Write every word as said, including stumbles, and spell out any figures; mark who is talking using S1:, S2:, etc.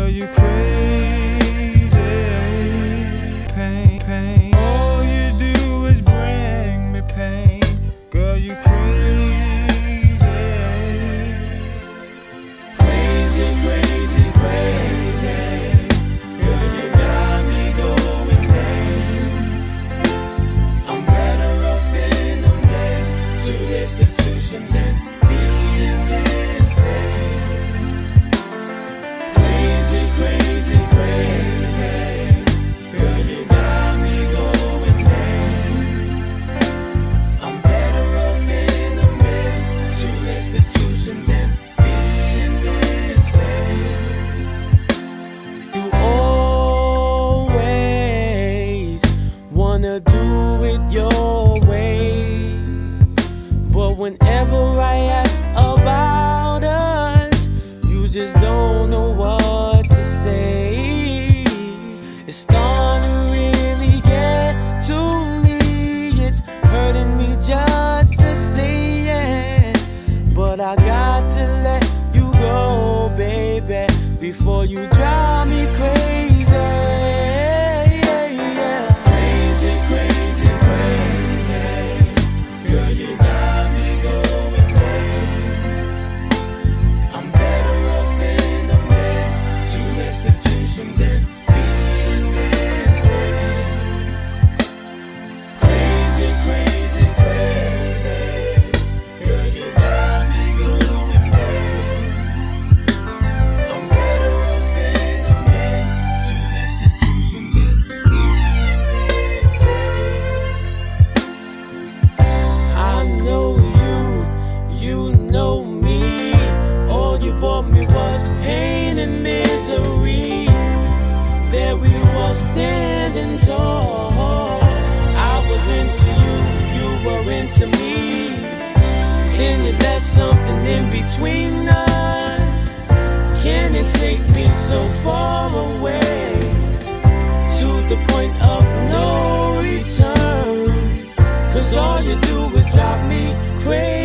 S1: Girl, you crazy. Pain, pain. All you do is bring me pain. Girl, you crazy. Crazy, crazy, crazy. Girl, you got me going lame. I'm better off in a mental institution than being insane. Crazy, crazy, crazy. Girl, you got me going lame. I'm better off in a mental institution than being insane. You always wanna do it your way, but whenever I ask about us, you just don't know what to say. It's starting to really get to me. It's hurting me just to say it, but I got to let you go, baby, before you drive me crazy. Crazy, crazy, crazy. Girl, you got me going lame. I'm better off in a mental institution than being insane. Crazy, crazy, crazy. Girl, you got me going lame. I'm better off in a mental institution than being insane. I know you, you know me. All you brought me was pain and misery. There we were standing tall. I was into you, you were into me. Then you let something in between us. Can it take me so far away, to the point of no return? Cause all you do is drive me crazy.